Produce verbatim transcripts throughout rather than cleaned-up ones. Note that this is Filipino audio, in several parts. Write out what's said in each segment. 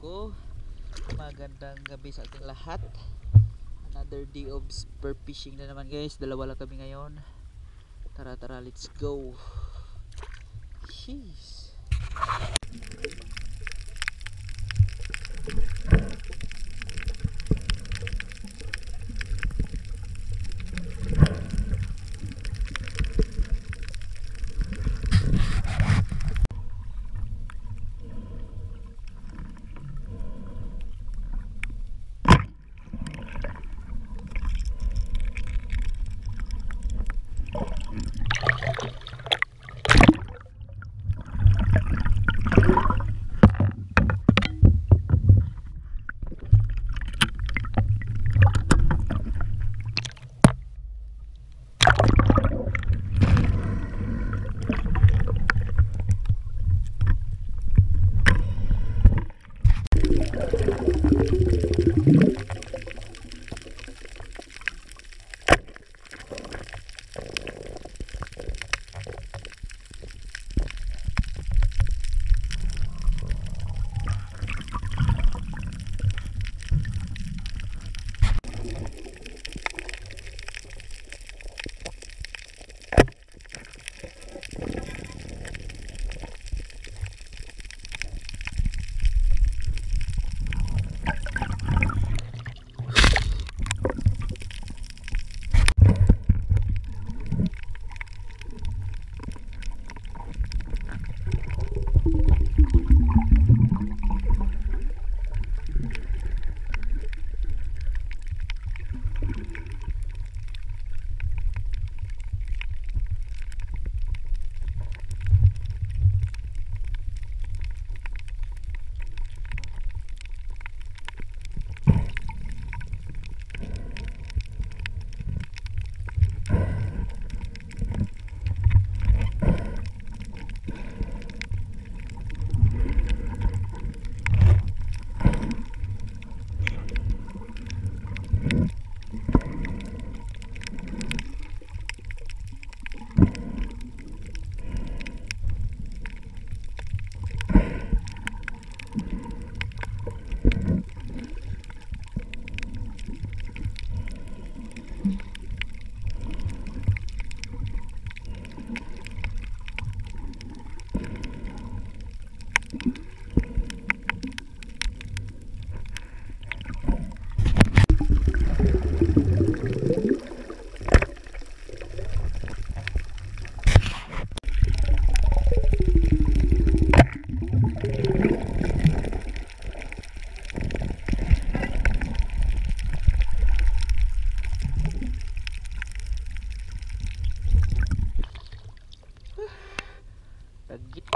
ko. Magandang gabi sa ating lahat. Another day of spur fishing na naman guys. Dalawa lang kami ngayon. Tara tara, let's go. Jeez. Tagit.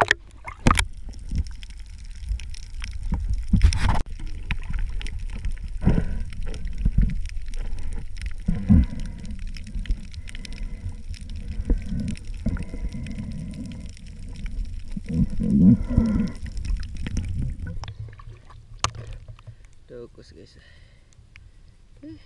Dokus guys. Uh.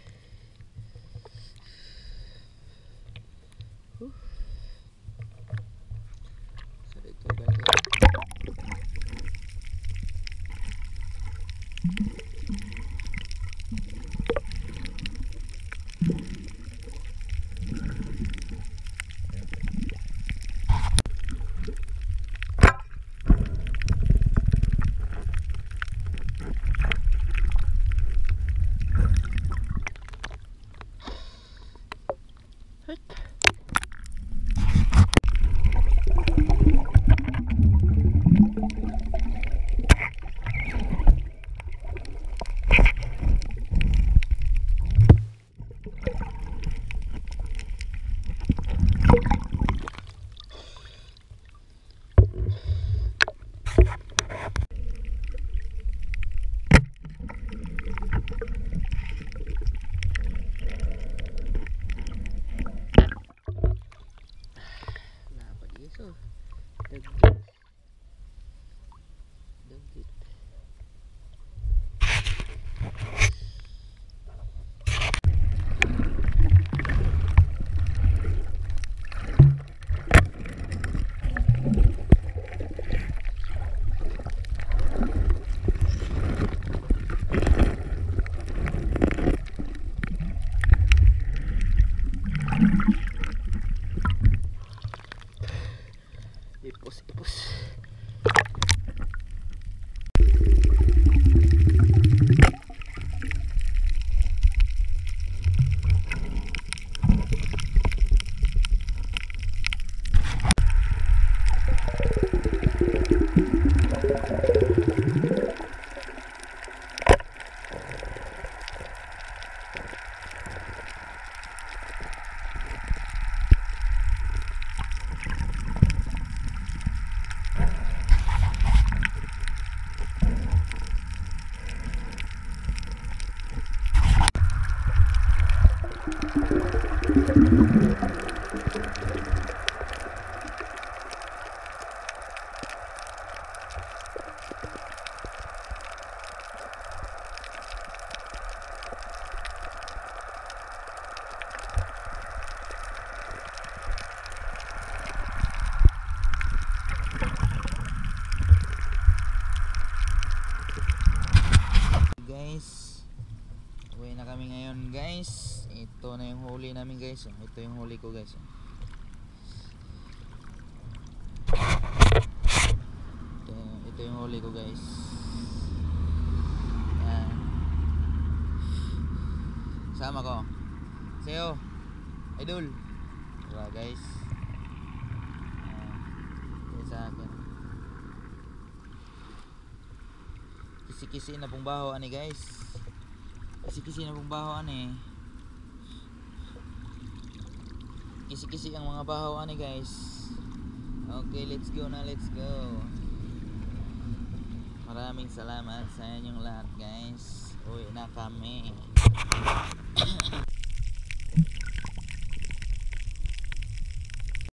Uwi na kami ngayon guys. Ito na yung huli namin guys. Ito yung huli ko guys. Ito, ito yung huli ko guys. Yan. Sama ko. Sayo. Idol. Diba guys. Yan sa akin. Kisi-kisi na pong baho ani guys. Kisi-kisi na pong baho ani. Kisi-kisi ang mga baho ani guys. Okay, let's go na, let's go. Maraming salamat sa inyong lahat guys. Uwi na kami.